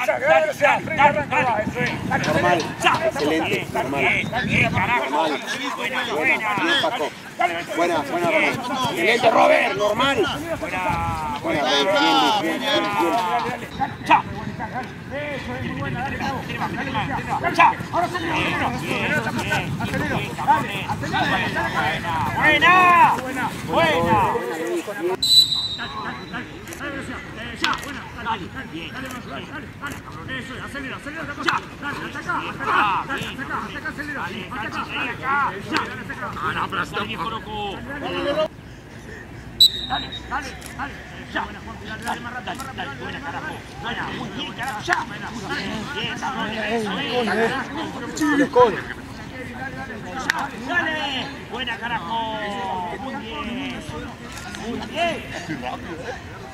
Normal, excelente, normal. Normal. Buena, Román. Excelente, Robert, normal. Buena, bien. ¡Chao! Ahora acelera. Buena. Eso, acelera, ataca, ataca, acelera, ataca. No, pero está viejo loco. Dale, ya. Dale, más rápido. Buena, carajo. Buena, muy bien, carajo, ya. Bien, cabrón, dale. Buena, carajo. Muy bien.